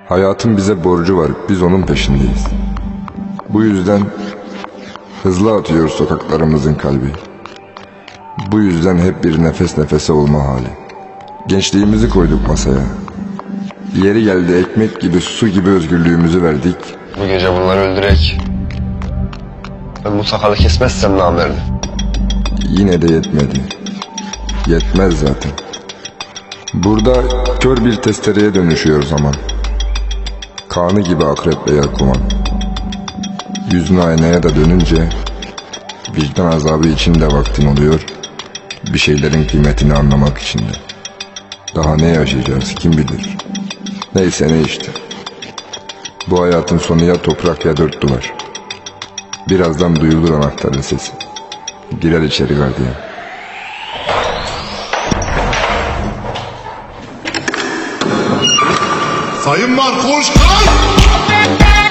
Hayatın bize borcu var, biz onun peşindeyiz. Bu yüzden hızlı atıyor sokaklarımızın kalbi. Bu yüzden hep bir nefes nefese olma hali. Gençliğimizi koyduk masaya. Yeri geldi ekmek gibi, su gibi özgürlüğümüzü verdik. Bu gece bunları öldürek. Ben bu sakalı kesmezsem namerdim. Yine de yetmedi. Yetmez zaten. Burada kör bir testereye dönüşüyor zaman. Kanı gibi akrep veya kuman. Yüzün aynaya da dönünce vicdan azabı içinde vaktin oluyor. Bir şeylerin kıymetini anlamak için de. Daha ne yaşayacağız kim bilir. Neyse ne işte. Bu hayatın sonu ya toprak ya dört duvar. Birazdan duyulur anahtarın sesi. Girer içeri gardiyan. Sayın Markoş Kay!